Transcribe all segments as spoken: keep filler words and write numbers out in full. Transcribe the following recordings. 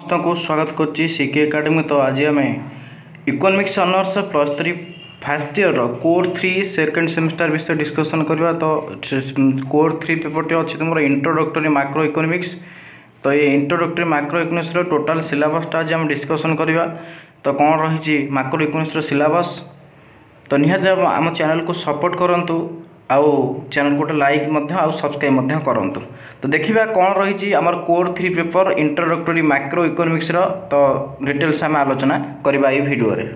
को स्वागत कर सीके एकेडमी। तो आज आम economics honours plus three first year core three second semester विषय डिस्कसन करवा। तो कोर थ्री पेपर टे अच्छी तुम इंट्रोडक्टरी मैक्रो इकोनॉमिक्स। तो ये इंट्रोडक्टरी मैक्रो इकोनॉमिक्स टोटाल सिलेबसटा आज आम डिस्कसन करवा। तो कौन रही मैक्रो इकोनॉमिक्स सिलेबस। तो निहाती आम चैनल को सपोर्ट करंतु आउ चैनल गोटे लाइक आउ सब्सक्राइब करंतु। तो देखिए कौन रही आमर core three paper introductory macro economics तो डिटेल्स आम आलोचना करवा ये वीडियो रे।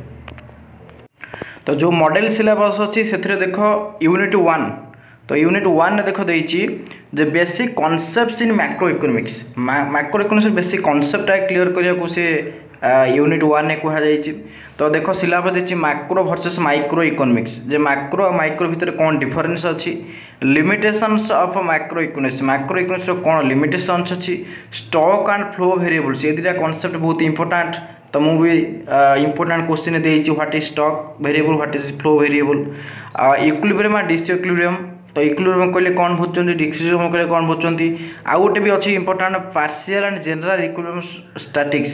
तो जो मॉडल सिलेबस अच्छी से देख यूनिट वन। तो यूनिट वन देख देती जे basic concepts in macro economics. Macro economics basic concept clear करने को से यूनिट वन ने कहुई। तो देख सिलेबस देती मैक्रो वर्सेस माइक्रो इकोनॉमिक्स। जे मैक्रो और माइक्रो भितर कौन डिफरेंस अच्छी, limitations of macro economics, macro economics कौन लिमिटेशंस अच्छी, स्टॉक एंड फ्लो वेरिएबल्स ये दुटा कॉन्सेप्ट बहुत इंपोर्टेंट। तो मुझे इंपोर्टेंट क्वेश्चन देती what is stock variable, what is flow variable, equilibrium and disequilibrium. तो इक्विलिब्रियम कहले कौन बुझुंती, डिसइक्विलिब्रियम कहले कौन बुझुंती। आउ गोटे भी अच्छी important partial and general equilibrium statics.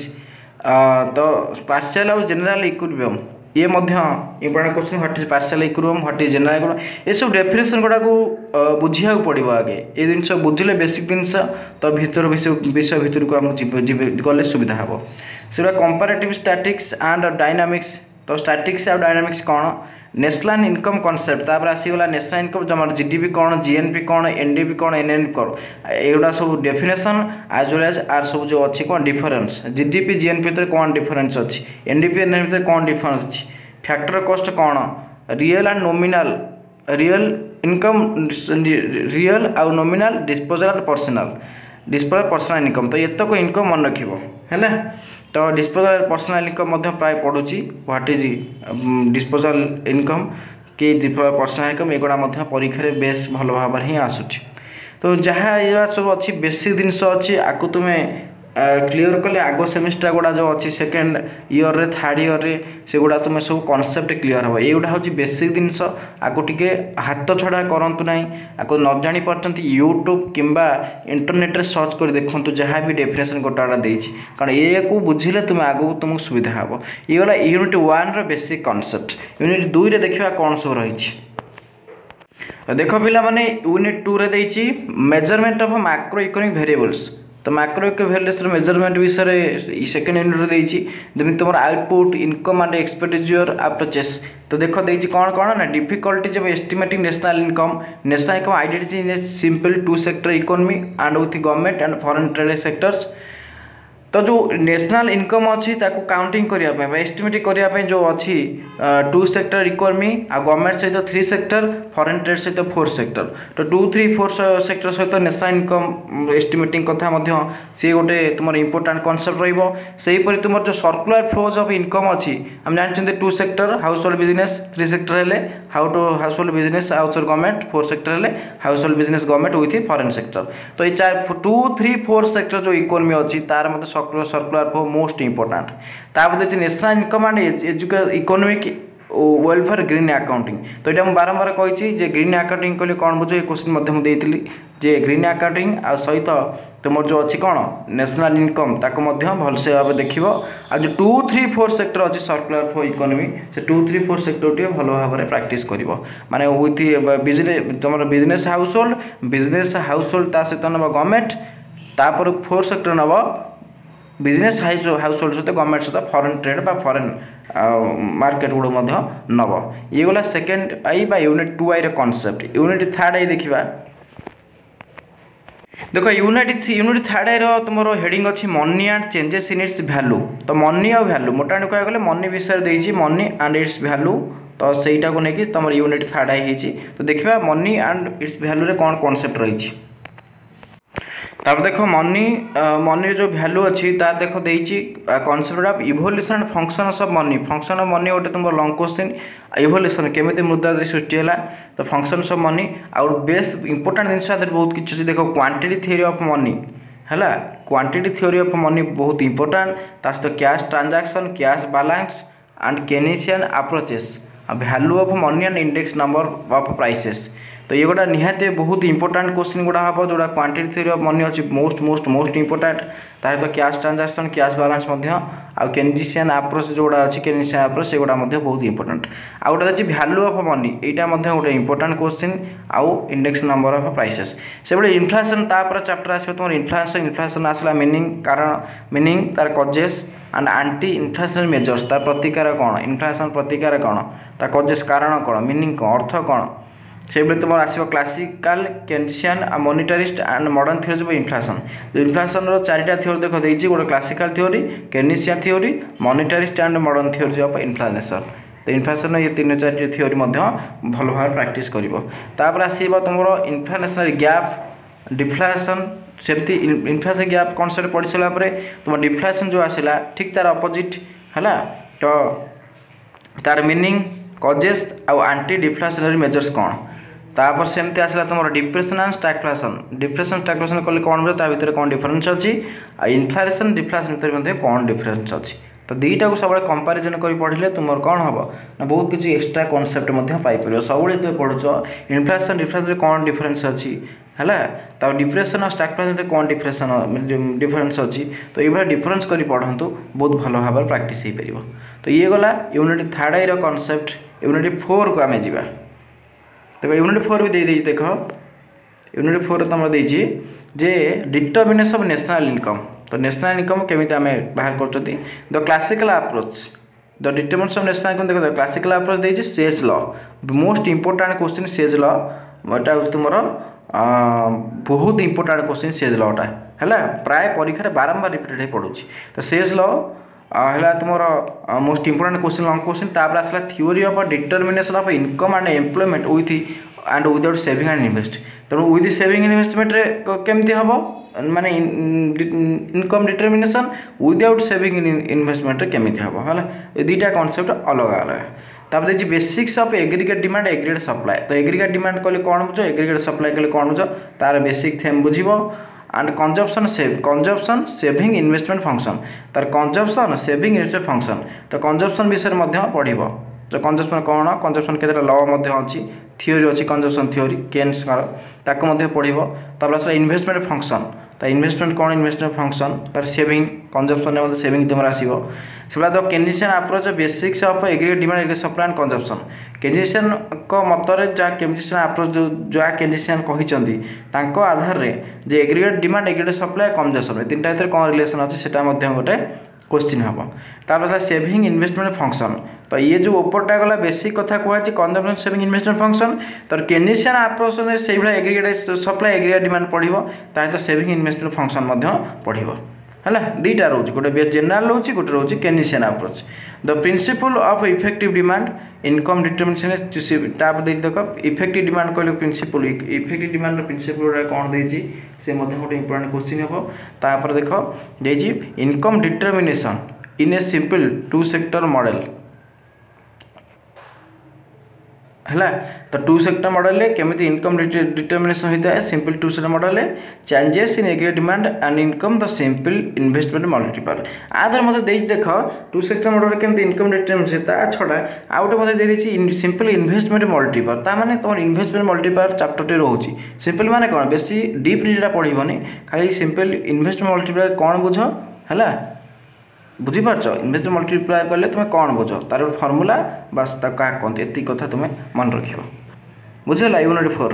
तो पार्शियल और जनरल इक्विलिब्रियम ये important question, what is partial equilibrium, what is general equilibrium. ये सब डेफिनेशन गुड़ा को बुझिया पड़ो आगे। ये जिनस बुझिले बेसिक जिनस तो भीतर विषय भीतर को आम गले सुविधा हे से कंपैरेटिव स्टैटिक्स एंड डायनामिक्स। तो स्टैटिक्स और डायनामिक्स कौन, नेशनल इनकम कॉन्सेप्ट तापर आसीगला नेशनल इनकम जमार जीडीपी कौन, जीएनपी कौन, एनडीपी कौन, एनएनपी कौन, एगुड़ा सब डेफिनेशन आज वेल एज आर सब जो अच्छी कौन डिफरेंस, जीडीपी जीएनपी भितर कौन डिफरेंस अच्छी, एनडीपी एनएनपी भितर कौन डिफरेंस अच्छी, फैक्टर कॉस्ट कौन, real and nominal, real income real आउ nominal, disposal and personal, disposal personal income. तो ये तक इनकम मन रखिबो है। तो डिस्पोजल पर्सनल इनकम प्राय पढ़ुची, व्हाट इज डिस्पोजल इनकम कि पर्सनल इनकम एगुड़ा परीक्षा बेस भल भाव ही आसूची। तो जहाँ ये सब अच्छी बेसिक जिनस अच्छी आपको तुम्हें क्लीयर कले आग सेमिस्टर गुड़ा जो अच्छी सेकेंड इयर रे थर्ड इयर रे से गुड़ा तुम्हें सब कॉन्सेप्ट क्लीयर हो। ये हूँ बेसिक जिनस आपको टिके हाथ छड़ा करंतु नहीं। आपको न जानी पार्टी यूट्यूब किंबा इंटरनेट रे सर्च कर देखु जहाँ भी डेफिनेशन गोटा देती, कारण ये को बुझिले तुम्हें आगू तुमको सुविधा हे। ये गला यूनिट वन रो बेसिक कॉन्सेप्ट। यूनिट दुई रे देखा कौन सब रही। देख पिला माने यूनिट टू रे देती measurement of macro economic variables. तो मैक्रो इकोनॉमिक्स मेजरमेंट विषय सेकेंड यूनिट देती जमी तुम output income and expenditure approaches. तो देख देती कौन कौन ना difficulties of estimating national income, national income identity in a simple two sector economy and with government and foreign trade sectors. तो जो नेशनल इनकम अच्छी ताको काउंटिंग करने एस्टिमेट करने जो अच्छी टू सेक्टर इकोनॉमी आ गवर्नमेंट सहित थ्री सेक्टर, फॉरेन ट्रेड सहित फोर सेक्टर। तो टू थ्री फोर सेक्टर सहित नेशनल इनकम एस्टिमेटिंग कथा सी गोटे तुम इंपोर्टेंट कॉन्सेप्ट रहीपरी। तुम जो सर्कुलर फ्लोज ऑफ इनकम अच्छी आम जानते two sector household business, three sector हेले how two household business outside government, four sector हेले household business government with foreign sector. तो ये चार टू थ्री फोर सेक्टर जो economy अच्छी तार मतलब सर्कुलर फ्लो मोस्ट इंपोर्टेंट। तापर देखिए नेशनल इनकम एंड एजुके इकोनॉमिक वेलफेयर ग्रीन अकाउंटिंग। तो ये बारंबार कही ग्रीन अकाउंटिंग कहले कौन बुझे क्वेश्चन देती जे ग्रीन अकाउंटिंग आ सहित तुम जो अच्छी कौन नेशनल इनकम ताको भलसे भाव देख। आ जो टू थ्री फोर सेक्टर अच्छी सर्कुलर फ्लो इकोनॉमी से टू थ्री फोर सेक्टर टी भल भाव में प्राक्ट कर माने विथ बिजनेस तुम business household, business household ता सहित नब गवर्नमेंट, तापर फोर सेक्टर नब बिजनेस हाउस होल्ड सहित गवर्नमेंट सहित फॉरेन ट्रेड बा फॉरेन मार्केट गुड़ नब। ये गला सेकेंड आई बा यूनिट टू आई रे कॉन्सेप्ट। यूनिट थर्ड आई देखा देखो यूनिट यूनिट थर्ड आई तुम हेडिंग अच्छी money and changes in its value. तो मनी आ वैल्यू मोटा कह गले मनी विषय देती मनी एंड इट्स वैल्यू। तो सहीटा को लेकिन तुम यूनिट थर्ड आई है। तो देखा मनी एंड इट्स वैल्यू रे कौन कॉन्सेप्ट रही। तब देखो मनी मनी जो वैल्यू अच्छी तार देख देती concept of evolution and functions of money. Function of money गोटे तुम लॉन्ग क्वेश्चन इवोल्यूशन केमी मुद्रा सृष्टि है। तो फंक्शंस ऑफ मनी आउ बेस्ट इंपोर्टेंट जिन बहुत किसी देखो क्वांटिटी थ्योरी ऑफ मनी है। क्वांटिटी थ्योरी ऑफ मनी बहुत इंपोर्टेंट। तार सहित cash transaction, cash balance and Keynesian approaches, value of money and index number of prices. तो ये गोटा निहाती बहुत इंपोर्टाट क्वेश्चन गुड़ा हम जोड़ा क्वांटिटी थ्योरी मन अच्छी मोस्ट मोस्ट मोस्ट इंपोर्टाट तार तो कैश ट्रांजैक्शन कैश बैलेंस आउ केनेसियन अप्रोच जोड़ा अच्छी केनेसियन अप्रोच से गुड़ा बहुत इंपोर्टाट आउ गोटे अच्छी वैल्यू ऑफ मनी यहाँ गोटे इंपोर्टाट क्वेश्चन आउ इंडेक्स नंबर ऑफ प्राइसेस से बड़े इन्फ्लेशन तापर चैप्टर आस तुम इन्फ्लेशन इन्फ्लेशन आसला मीनिंग कारण मीनिंग तार causes and anti inflation measures तार प्रतिकार कौन इन्फ्लेशन प्रतिकार कौन तार कजेस कारण कौन मीनिंग कौन अर्थ कौन से तुम आसो classical Keynesian monetarist and modern theory of inflation जो इन्फ्लेशन चारिटा थ्योरी देख देती गोटे classical theory Keynesian theory monetarist and modern theory of inflation तो इन्फ्लेशन ये तीन चार थ्योरी भल भाव प्रैक्टिस कर आसो तुम इन्फ्लेशनरी गैप डिफ्लेशन सेमती इन्फ्लेशन गैप कनसेप्ट पढ़ी सारापर तुम डिफ्लेशन जो आसला ठीक तार अपोजिट है तो तार मीनिंग कजेस आउ आंटी डिफ्लेशनरी मेजर्स कौन तापर सेमती आसला तुम depression and stagflation depression stagflation कले कौन बोले ता भितर कौन डिफरेंस अच्छी इन्फ्लेशन डिफ्लेशन भितर कौन डिफरेंस अच्छी तो दुईटा को सब कंपारिजन कर पढ़ले तुम कौन हम ना बहुत किसी एक्सट्रा कनसेप्ट पाइपर सब तुम पढ़ुच इन्फ्लेशन डिफ्लेशन कौन डिफरेंस अच्छी है तो डिप्रेशन और स्टैगफ्लेशन कौन डिफ्रेशन डिफरेंस अच्छी तो ये डिफरेंस कर पढ़ु बहुत भल भाव प्रैक्टिस हो पार तो ये गला यूनिट थर्ड आई कनसेप्ट यूनिट फोर को आम जा तो यूनिट फोर भी दे देख यूनिट फोर तुम देजी जे डिटर्मिनेशन ऑफ नेशनल इनकम तो नेशनल इनकम केमी आम बाहर कर the classical approach the determination of national income देख क्लासिकल अप्रोच देजी Say's law most important question Say's law एटा तुम बहुत इंपोर्टाट क्वेश्चन सेज लॉटा है प्राय परीक्षा बारंबार रिपीटेड हो पड़ू तो सेज लॉ है तुम most important question long question तापर आसला theory of determination of income and employment with and without saving and invest तेणु विथ सेविंग इन्वेस्टमेंट केमती हम माने income determination without saving investment केमती हम है ये दुईटा कनसेप्ट अलग अलग तापर देखिए basics of aggregate demand aggregate supply तो एग्रीगेट डिमांड कहले कौन बुझ एग्रीगेट सप्लाई कहले कौन बुझ तार बेसिक थेम बुझिबो and consumption save consumption saving investment function तार कंजप्शन सेविंग इन्वेस्टमेंट फंक्शन तो कंजप्शन विषय में पढ़ो तो कंजप्शन कौन कंजप्शन केतटा लॉ अच्छी थ्योरी अच्छी कंजप्शन थ्योरी केन्स ताको पढ़ो तापर आसला इन्वेस्टमेंट फंक्शन तो इन्वेस्टमेंट कौन इन्वेस्टमेंट फंक्शन तार सेविंग कंजप्शन में सेविंग तुम आसो से तो Keynesian approach basics of aggregate demand aggregate supply and consumption Keynesian को मतरे जहाँ केनेसियन अप्रोच जो जहाँ केनेसियन कहते आधार रे जे aggregate demand aggregate supply consumption तीन टा भीतर कौन रिलेशन अच्छे से गोटे क्वेश्चन हम तापर सेविंग इन्वेस्टमेंट फंक्शन तो ये जो ऊपरटा गला बेसिक कथा कहूँ कंजम्पशन सेविंग इन्वेस्टमेंट फंक्शन तो केनेसियन अप्रोच से भाई एग्रीगेट सप्लाई एग्रीगेट डिमांड पढ़ो ताकि सेविंग इन्वेस्टमेंट फंक्शन पढ़ो है दुईटा रोचे गोटे जेनराल रोचे गोटे रोचे Keynesian approach the principle of effective demand income determination तापर देख इफेक्टिव डिमांड कहले प्रिंसिपल इफेक्टिव डिमांड प्रिंसिपल कौन देती से गोटे इंपोर्टेंट क्वेश्चन हम तापर देख देजी income determination in a simple two sector model है तो टू सेक्टर मॉडल केमी इनकम डिटर्मिनेशन होता है simple two sector model changes in aggregate demand and income the simple investment multiplier आधार मतलब देख टू सेक्टर मॉडल केमी इनकम डिटर्मिनेशन ता छड़ा आउ गोटे मतलब देती सिंपल इन्वेस्टमेंट मल्टीप्लायर ता माने तुम इन्वेस्टमेंट मल्टीप्लायर चैप्टर टे रोचे सिंपल माने कौन बेसी डीप रीडा पढ़ोनी खाली सिंपल इन्वेस्टमेंट मल्टीप्लायर कौन बुझ है बुझीपार इन्वेस्टमेंट मल्टीप्लायर कले तुम कौन बुझ तार फर्मूला बस क्या कहते ये कथा तुम मन रख बुझेगा यूनिट फोर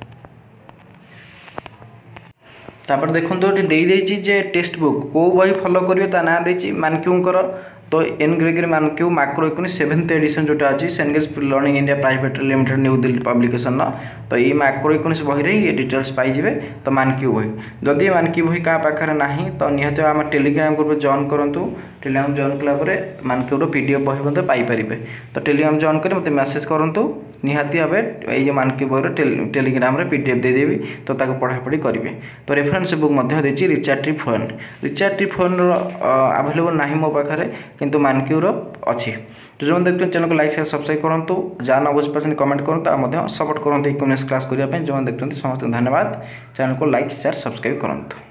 तापर देखो ये टेक्स्ट बुक कौ बही फॉलो करें ना देती मानक्यूर तो N Gregory Mankiw macro economics seventh edition जोटा अच्छी Cengage Learning India private limited New Delhi publication तो ये मैक्रो इकोनॉमिक्स बही ये डिटेल्स पाइबे तो मानक्यू बही जदि मानक्यू बही क्या पाखे ना तो निहत आम टेलीग्राम ग्रुप जॉइन करूँ टेलीग्राम जॉइन कलापर मानक्यूर पीडीएफ बही मतलब पाइपर तो टेलीग्राम जॉइन कर मत मेसेज करूँ निहाती भाव ये मानक्यू बही टेलीग्राम पीडीएफ देदेवी तो पढ़ापढ़ी करेंगे तो रेफरेंस बुक देती Richard T Froyen Richard T Froyen available ना मो पाखे किंतु मानक्यूर अच्छी तो जो देखते चैनल को लाइक शेयर सब्सक्राइब करूँ जहाँ न बुझी पार्टी कमेंट करूँ सपोर्ट करूँ इकोनॉमिक्स क्लास करने जो देखते समस्त धन्यवाद चैनल को लाइक शेयर सब्सक्राइब करूँ।